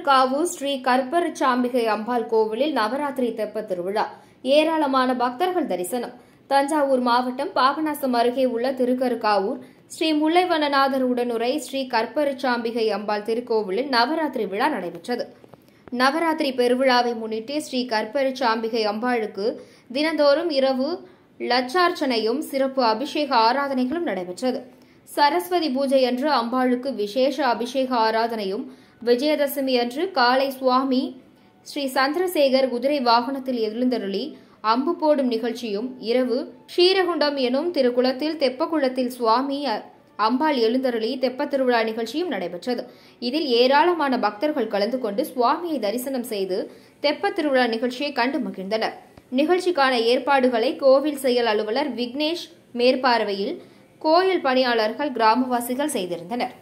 திருக்கருக்காவூர் ஸ்ரீ கற்பரச்சாம்பிகை அம்பாள் கோவிலில் நவராத்திரி தெப்பத் திருவிழா. ஏராளமான பக்தர்கள் தரிசனம். தஞ்சாவூர் மாவட்டம் பாபநாசம் அருகே உள்ள திருக்கருக்காவூர் ஸ்ரீ முல்லைவனநாதர் உடனுரை ஸ்ரீ கற்பரச்சாம்பிகை அம்பாள் திருக்கோவிலில் நவராத்திரி விழா நடைபெற்றது. நவராத்திரி பெருவிழாவை முன்னிட்டு ஸ்ரீ கற்பரச்சாம்பிகை அம்பாளுக்கு தினந்தோறும் இரவு லட்சார்ச்சனையும் சிறப்பு அபிஷேக ஆராதனைகளும் நடைபெற்றது. சரஸ்வதி பூஜை அன்று அம்பாளுக்கு விசேஷ அபிஷேக ஆராதனையும், விஜயதசமி அன்று காலை சுவாமி ஸ்ரீ சந்திரசேகர் குதிரை வாகனத்தில் எழுந்தருளி அம்பு போடும் நிகழ்ச்சியும், இரவு ஷீரகுண்டம் எனும் திருக்குளத்தில் தெப்பக்குளத்தில் சுவாமி அம்பாள் எழுந்தருளி தெப்பத் திருவிழா நிகழ்ச்சியும் நடைபெற்றது. இதில் ஏராளமான பக்தர்கள் கலந்து கொண்டு சுவாமியை தரிசனம் செய்து தெப்பத் திருவிழா நிகழ்ச்சியை கண்டு மகிழ்ந்தனர். நிகழ்ச்சிக்கான ஏற்பாடுகளை கோவில் செயல் அலுவலர் விக்னேஷ் மேற்பார்வையில் கோயில் பணியாளர்கள், கிராமவாசிகள் செய்திருந்தனர்.